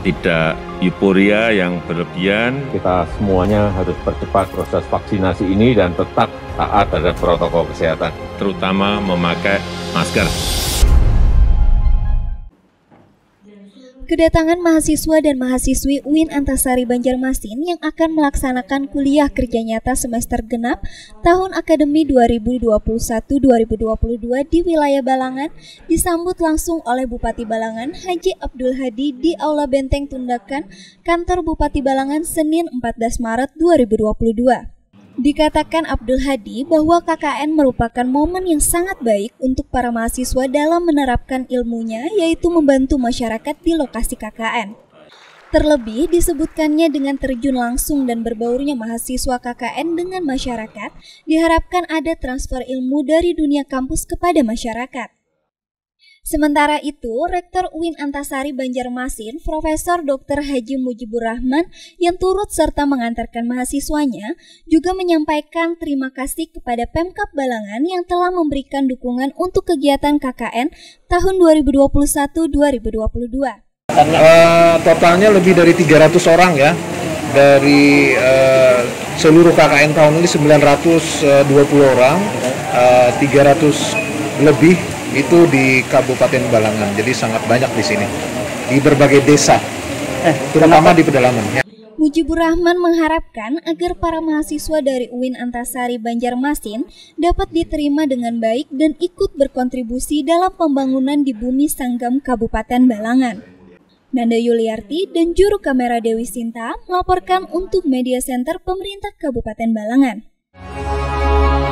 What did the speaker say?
tidak euforia yang berlebihan. Kita semuanya harus percepat proses vaksinasi ini dan tetap taat terhadap protokol kesehatan. Terutama memakai masker. Kedatangan mahasiswa dan mahasiswi UIN Antasari Banjarmasin yang akan melaksanakan kuliah kerja nyata semester genap tahun akademi 2021-2022 di wilayah Balangan disambut langsung oleh Bupati Balangan Haji Abdul Hadi di Aula Benteng Tundakan, kantor Bupati Balangan Senin 14 Maret 2022. Dikatakan Abdul Hadi bahwa KKN merupakan momen yang sangat baik untuk para mahasiswa dalam menerapkan ilmunya, yaitu membantu masyarakat di lokasi KKN. Terlebih disebutkannya dengan terjun langsung dan berbaurnya mahasiswa KKN dengan masyarakat, diharapkan ada transfer ilmu dari dunia kampus kepada masyarakat. Sementara itu, Rektor UIN Antasari Banjarmasin, Profesor Dr. Haji Mujibur Rahman yang turut serta mengantarkan mahasiswanya juga menyampaikan terima kasih kepada Pemkab Balangan yang telah memberikan dukungan untuk kegiatan KKN tahun 2021-2022. Totalnya lebih dari 300 orang ya, dari seluruh KKN tahun ini 920 orang, 300 lebih itu di Kabupaten Balangan, jadi sangat banyak di sini, di berbagai desa, terutama di pedalaman. Mujibur Rahman mengharapkan agar para mahasiswa dari UIN Antasari Banjarmasin dapat diterima dengan baik dan ikut berkontribusi dalam pembangunan di bumi Sanggam Kabupaten Balangan. Nanda Yuliarti dan juru kamera Dewi Sinta melaporkan untuk Media Center Pemerintah Kabupaten Balangan.